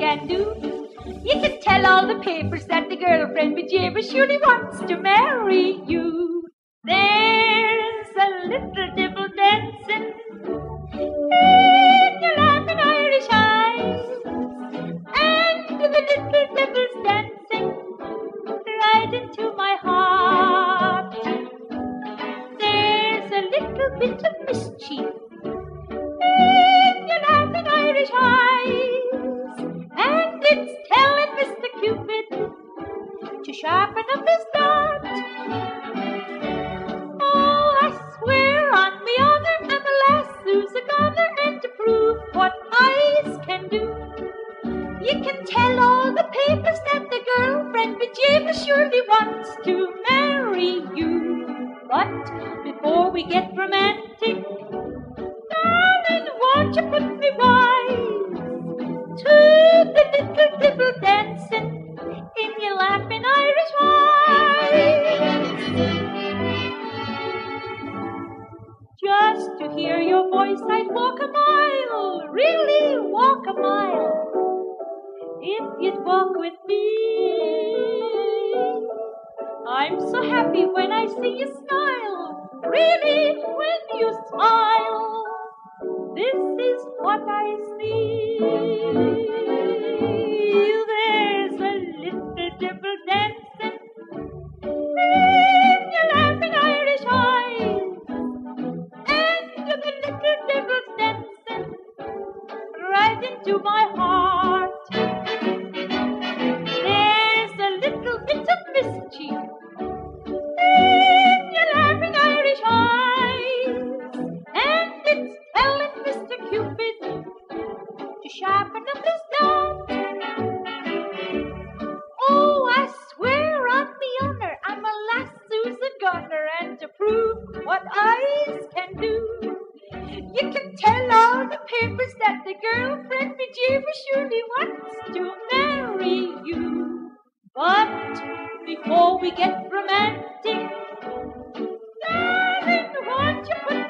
can do. You can tell all the papers that the girlfriend behavior surely wants to marry you. There's a little devil dancing in your laughing Irish eyes, and the little devil's dancing right into my heart. There's a little bit of mischief in your laughing Irish eyes, and it's telling Mr. Cupid to sharpen up his dart. Oh, I swear on me honor, I'm a lass who's a goner, and to prove what eyes can do, you can tell all the papers that the girlfriend behavior surely wants to marry you. But before we get romantic, darling, won't you put me wise to the little devil dancing in your laughing Irish eyes? Just to hear your voice, I'd walk a mile, really walk a mile, if you'd walk with me. I'm so happy when I see you smile, really when you smile. This is what I see. There's a little devil dancing in your laughing Irish eyes, and the little devil's dancing right into my heart. There's a little bit of mischief in your laughing Irish eyes, and it's telling Mr. Cupid to sharpen up his dart. Oh, I swear on me honor, I'm a lass who's a goner, and to prove what eyes can do, you can tell all the papers that the girlfriend behavior surely wants to marry you. But before we get romantic, darling, won't you put